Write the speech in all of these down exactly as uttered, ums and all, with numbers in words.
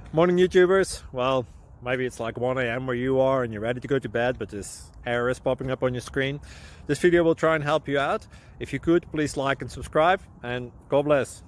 Morning YouTubers. Well, maybe it's like one A M where you are and you're ready to go to bed, but this error is popping up on your screen. This video will try and help you out. If you could, please like and subscribe, and God bless.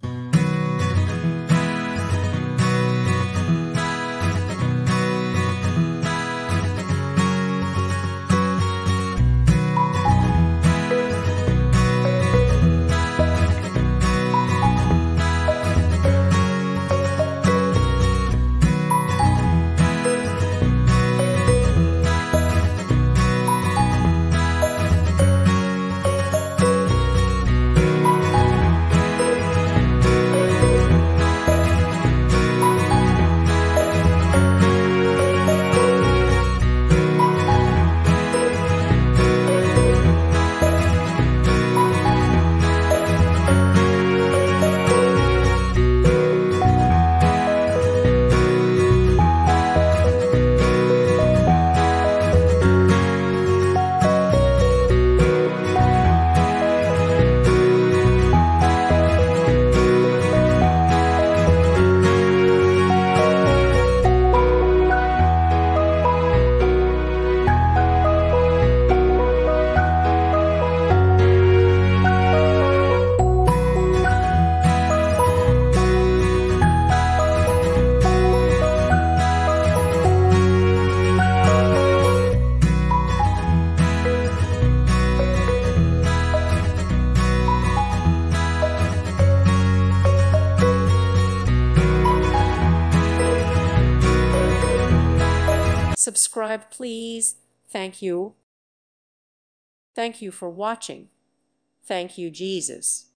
Subscribe, please. Thank you. Thank you for watching. Thank you, Jesus.